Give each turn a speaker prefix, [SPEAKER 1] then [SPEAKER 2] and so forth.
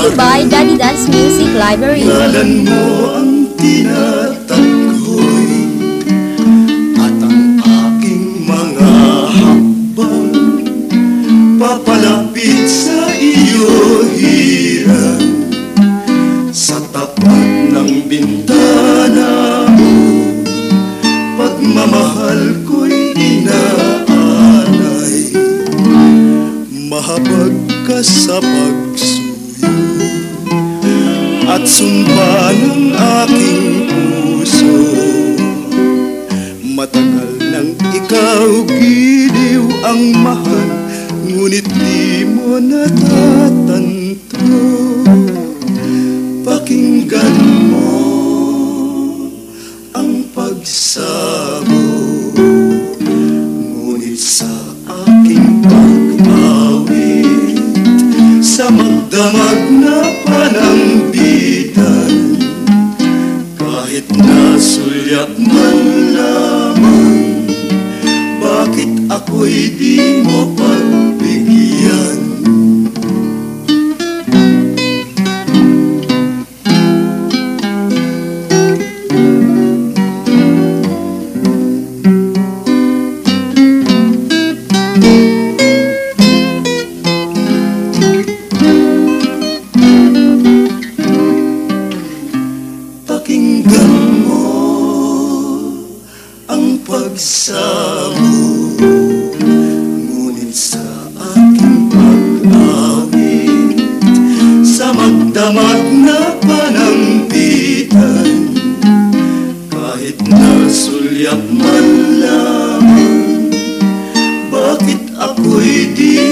[SPEAKER 1] you by Daddy Dad's Music Library.
[SPEAKER 2] Ngalan mo ang tinataghoy at ang aking mga hakbang papalapit sa iyo hirang sa tapat ng bintana mo. Pagmamahal ko'y inaanay, mahabag ka sa pagsuyo at sumpa ng aking puso. Matagal nang ikaw giliw ang mahal, ngunit di mo natatanto. Pakinggan mo ang pagsamo, ngunit sa aking pag-awit, sa magdamag na panambitan, kahit nasulyap man lamang, bakit ako'y di mo pagbigyan? Pakinggan mo ang pagsamo, ngunit sa aking pag-awit, sa magdamag na panambitan, kahit nasulyap man lamang, bakit ako'y di